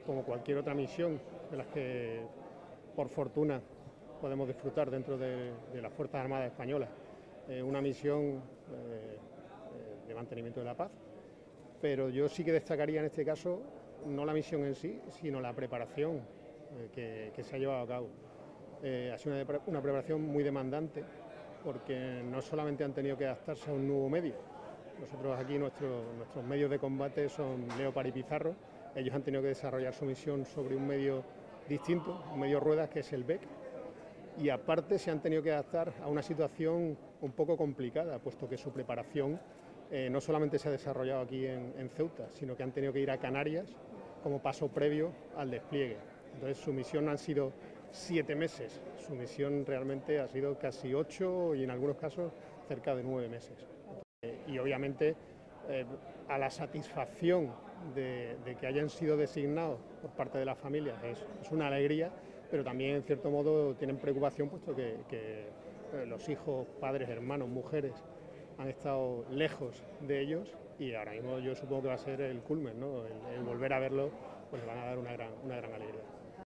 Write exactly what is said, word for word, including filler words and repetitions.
como cualquier otra misión de las que, por fortuna, podemos disfrutar dentro de, de las Fuerzas Armadas Españolas. Eh, una misión eh, de mantenimiento de la paz, pero yo sí que destacaría en este caso no la misión en sí, sino la preparación eh, que, que se ha llevado a cabo. Eh, ha sido una, una preparación muy demandante, porque no solamente han tenido que adaptarse a un nuevo medio. Nosotros aquí, nuestro, nuestros medios de combate son Leopard y Pizarro. Ellos han tenido que desarrollar su misión sobre un medio distinto, un medio ruedas, que es el B E C. Y aparte se han tenido que adaptar a una situación un poco complicada, puesto que su preparación eh, no solamente se ha desarrollado aquí en, en Ceuta, sino que han tenido que ir a Canarias como paso previo al despliegue. Entonces su misión han sido siete meses, su misión realmente ha sido casi ocho y en algunos casos cerca de nueve meses. Eh, y obviamente eh, a la satisfacción de, de que hayan sido designados por parte de las familias es, es una alegría, pero también en cierto modo tienen preocupación, puesto que, que eh, los hijos, padres, hermanos, mujeres han estado lejos de ellos, y ahora mismo yo supongo que va a ser el culmen, ¿no? El, el volver a verlo, pues le van a dar una gran, una gran alegría.